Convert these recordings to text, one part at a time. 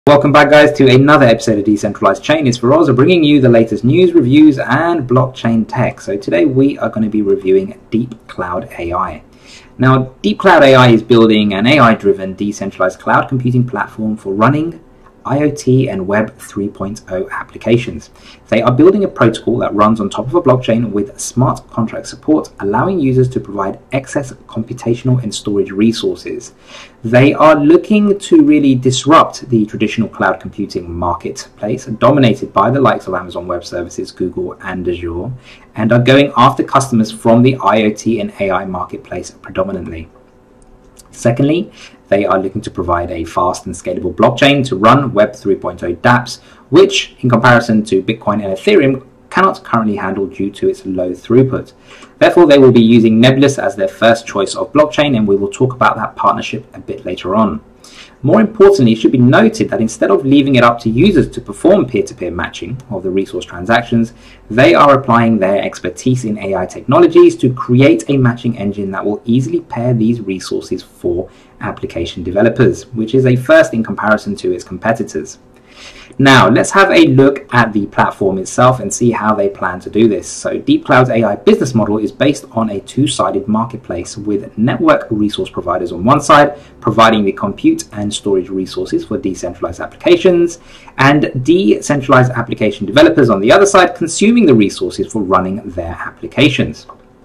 Welcome back, guys, to another episode of Decentralized Chain. It's Feroz bringing you the latest news, reviews, and blockchain tech. So today we are going to be reviewing DeepCloud AI. Now, DeepCloud AI is building an AI-driven decentralized cloud computing platform for running IoT and Web 3.0 applications. They are building a protocol that runs on top of a blockchain with smart contract support, allowing users to provide excess computational and storage resources. They are looking to really disrupt the traditional cloud computing marketplace, dominated by the likes of Amazon Web Services, Google, and Azure, and are going after customers from the IoT and AI marketplace predominantly. Secondly, they are looking to provide a fast and scalable blockchain to run Web 3.0 dApps, which, in comparison to Bitcoin and Ethereum, cannot currently handle due to its low throughput. Therefore, they will be using Nebulous as their first choice of blockchain, and we will talk about that partnership a bit later on. More importantly, it should be noted that instead of leaving it up to users to perform peer-to-peer matching of the resource transactions, they are applying their expertise in AI technologies to create a matching engine that will easily pair these resources for application developers, which is a first in comparison to its competitors. Now, let's have a look at the platform itself and see how they plan to do this. So DeepCloud's AI business model is based on a two-sided marketplace with network resource providers on one side, providing the compute and storage resources for decentralized applications, and decentralized application developers on the other side, consuming the resources for running their applications.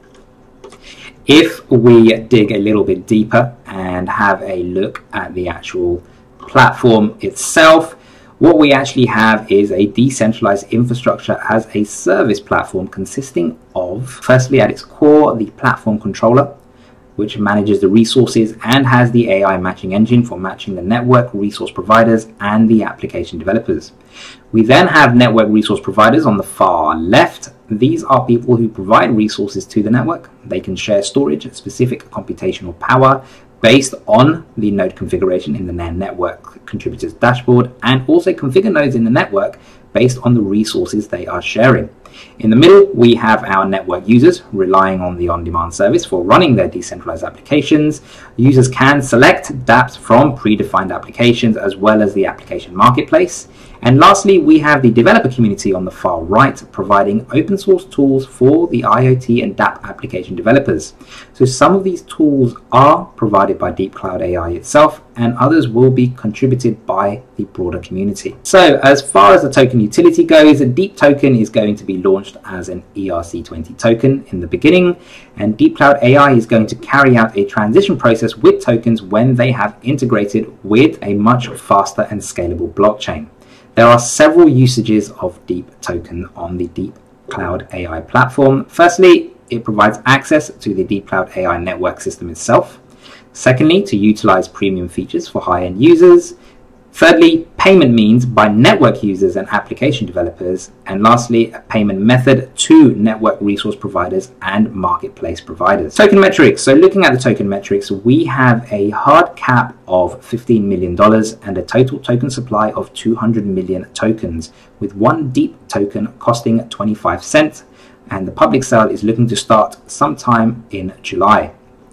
If we dig a little bit deeper and have a look at the actual platform itself, what we actually have is a decentralized infrastructure as a service platform consisting of, firstly at its core, the platform controller, which manages the resources and has the AI matching engine for matching the network resource providers and the application developers. We then have network resource providers on the far left. These are people who provide resources to the network. They can share storage, specific computational power, based on the node configuration in the NAND network contributors dashboard, and also configure nodes in the network based on the resources they are sharing. In the middle, we have our network users relying on the on-demand service for running their decentralized applications. Users can select dApps from predefined applications as well as the application marketplace. And lastly, we have the developer community on the far right, providing open source tools for the IoT and dApp application developers. So some of these tools are provided by DeepCloud AI itself, and others will be contributed by the broader community. So as far as the token utility goes, Deep Token is going to be launched as an ERC20 token in the beginning, and DeepCloud AI is going to carry out a transition process with tokens when they have integrated with a much faster and scalable blockchain. There are several usages of Deep Token on the DeepCloud AI platform. Firstly, it provides access to the DeepCloud AI network system itself. Secondly, to utilize premium features for high-end users. Thirdly, payment means by network users and application developers. And lastly, a payment method to network resource providers and marketplace providers. Token metrics. So looking at the token metrics, we have a hard cap of $15 million and a total token supply of 200 million tokens, with one Deep token costing 25 cents. And the public sale is looking to start sometime in July.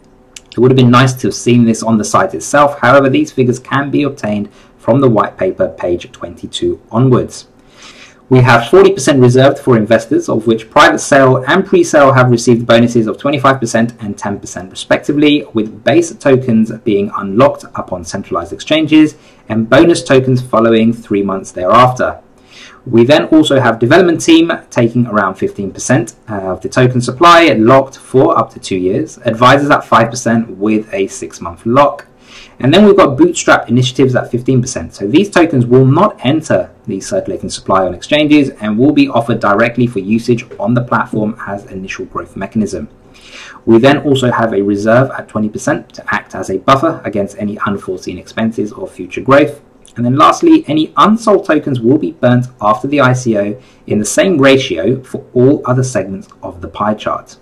It would have been nice to have seen this on the site itself. However, these figures can be obtained from the white paper, page 22 onwards. We have 40% reserved for investors, of which private sale and pre-sale have received bonuses of 25% and 10% respectively, with base tokens being unlocked upon centralized exchanges and bonus tokens following 3 months thereafter. We then also have development team taking around 15% of the token supply locked for up to 2 years, advisors at 5% with a 6-month lock. And then we've got bootstrap initiatives at 15%. So these tokens will not enter the circulating supply on exchanges and will be offered directly for usage on the platform as initial growth mechanism. We then also have a reserve at 20% to act as a buffer against any unforeseen expenses or future growth. And then lastly, any unsold tokens will be burnt after the ICO in the same ratio for all other segments of the pie chart.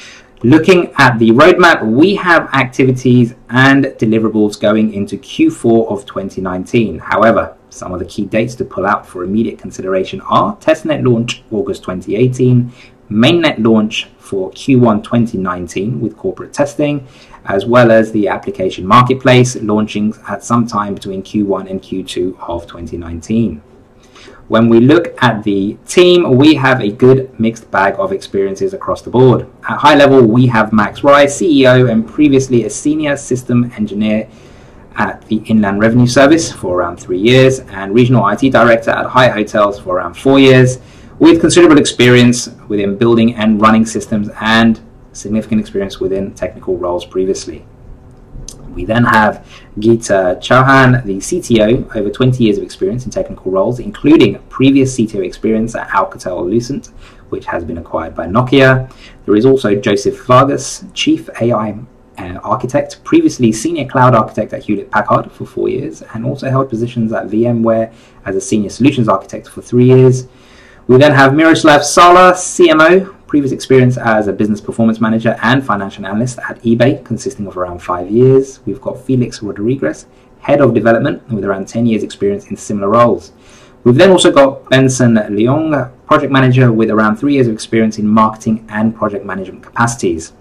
Looking at the roadmap, we have activities and deliverables going into Q4 of 2019. However, some of the key dates to pull out for immediate consideration are testnet launch August 2018, mainnet launch for Q1 2019 with corporate testing, as well as the application marketplace launching at some time between Q1 and Q2 of 2019. When we look at the team, we have a good mixed bag of experiences across the board. At high level, we have Max Rye, CEO and previously a senior system engineer at the Inland Revenue Service for around 3 years, and regional IT director at Hyatt Hotels for around 4 years, with considerable experience within building and running systems and significant experience within technical roles previously. We then have Geeta Chauhan, the CTO, over 20 years of experience in technical roles, including previous CTO experience at Alcatel-Lucent, which has been acquired by Nokia. There is also Joseph Vargas, Chief AI Architect, previously Senior Cloud Architect at Hewlett-Packard for 4 years, and also held positions at VMware as a Senior Solutions Architect for 3 years. We then have Miroslav Sala, CMO, previous experience as a business performance manager and financial analyst at eBay, consisting of around 5 years. We've got Felix Rodriguez, head of development, with around 10 years experience in similar roles. We've then also got Benson Leong, project manager with around 3 years of experience in marketing and project management capacities.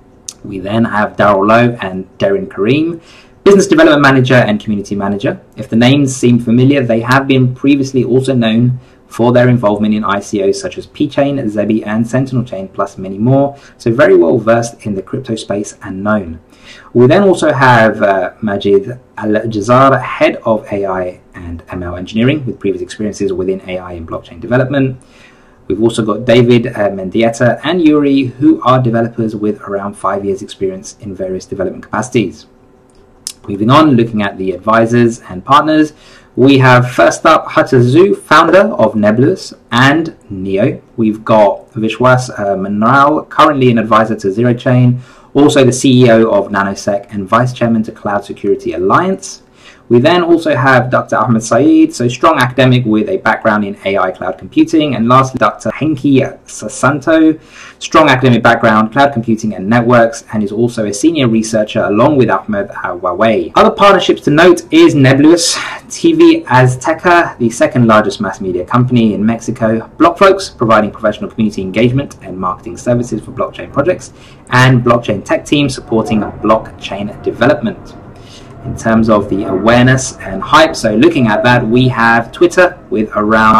We then have Daryl Lowe and Darren Kareem, business development manager and community manager. If the names seem familiar, they have been previously also known for their involvement in ICOs such as P-Chain, Zebi and Sentinel Chain, plus many more, so very well versed in the crypto space and known. We then also have Majid Al-Jazar, head of AI and ML engineering with previous experiences within AI and blockchain development. We've also got David Mendieta and Yuri, who are developers with around 5 years experience in various development capacities. Moving on, looking at the advisors and partners, we have first up Hata Zhu, founder of Nebulas and Neo. We've got Vishwas Manral, currently an advisor to Zero Chain, also the CEO of Nanosec and vice chairman to Cloud Security Alliance. We then also have Dr. Ahmed Saeed, so strong academic with a background in AI cloud computing. And lastly, Dr. Henki Sasanto, strong academic background, cloud computing and networks, and is also a senior researcher along with Ahmed at Huawei. Other partnerships to note is Nebulas, TV Azteca, the second largest mass media company in Mexico, Blockfolks, providing professional community engagement and marketing services for blockchain projects, and Blockchain Tech Team supporting blockchain development. In terms of the awareness and hype, so looking at that, we have Twitter with around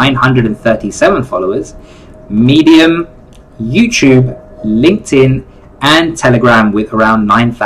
937 followers, Medium, YouTube, LinkedIn, and Telegram with around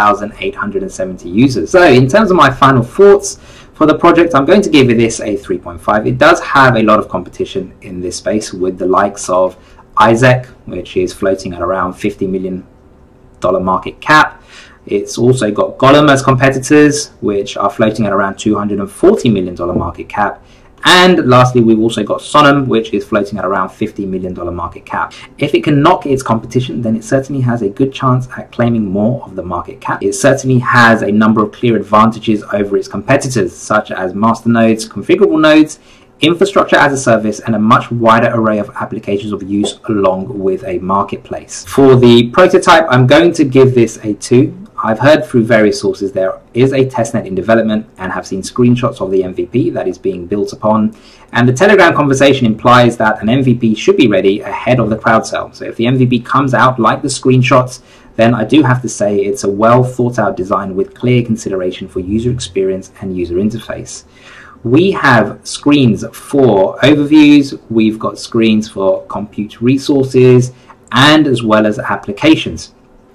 9,870 users. So in terms of my final thoughts for the project, I'm going to give this a 3.5. It does have a lot of competition in this space with the likes of Isaac, which is floating at around $50 million market cap. It's also got Golem as competitors, which are floating at around $240 million market cap. And lastly, we've also got Sonum, which is floating at around $50 million market cap. If it can knock its competition, then it certainly has a good chance at claiming more of the market cap. It certainly has a number of clear advantages over its competitors, such as masternodes, configurable nodes, infrastructure as a service, and a much wider array of applications of use along with a marketplace. For the prototype, I'm going to give this a 2. I've heard through various sources there is a testnet in development and have seen screenshots of the MVP that is being built upon. And the Telegram conversation implies that an MVP should be ready ahead of the crowd sale. So if the MVP comes out like the screenshots, then I do have to say it's a well thought out design with clear consideration for user experience and user interface. We have screens for overviews, we've got screens for compute resources, and as well as applications.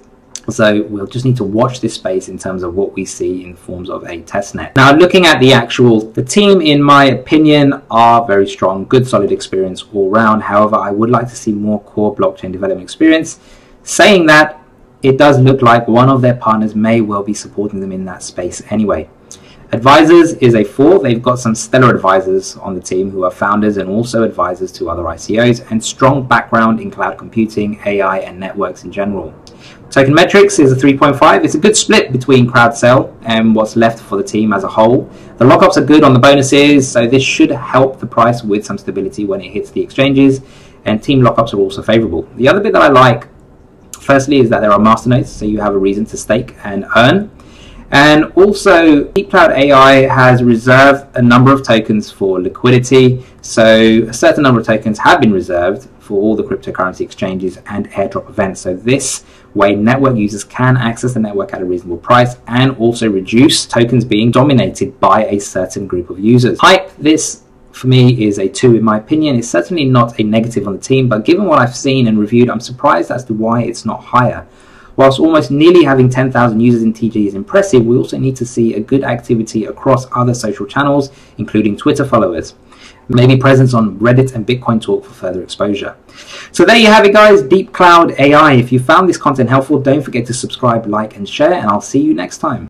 So we'll just need to watch this space in terms of what we see in forms of a testnet. Now, looking at the team, in my opinion, are very strong, good, solid experience all round. However, I would like to see more core blockchain development experience. Saying that, it does look like one of their partners may well be supporting them in that space anyway. Advisors is a 4. They've got some stellar advisors on the team who are founders and also advisors to other ICOs, and strong background in cloud computing, AI, and networks in general. Token metrics is a 3.5. It's a good split between crowd sale and what's left for the team as a whole. The lockups are good on the bonuses, so this should help the price with some stability when it hits the exchanges, and team lockups are also favorable. The other bit that I like, firstly, is that there are masternodes, so you have a reason to stake and earn. And also, Deep Cloud AI has reserved a number of tokens for liquidity, so a certain number of tokens have been reserved for all the cryptocurrency exchanges and airdrop events. So this way, network users can access the network at a reasonable price and also reduce tokens being dominated by a certain group of users. Hype, this for me is a 2 in my opinion. It's certainly not a negative on the team, but given what I've seen and reviewed, I'm surprised as to why it's not higher. Whilst almost nearly having 10,000 users in TG is impressive, we also need to see a good activity across other social channels, including Twitter followers. Maybe presence on Reddit and Bitcoin Talk for further exposure. So there you have it, guys. Deep Cloud AI. If you found this content helpful, don't forget to subscribe, like, and share, and I'll see you next time.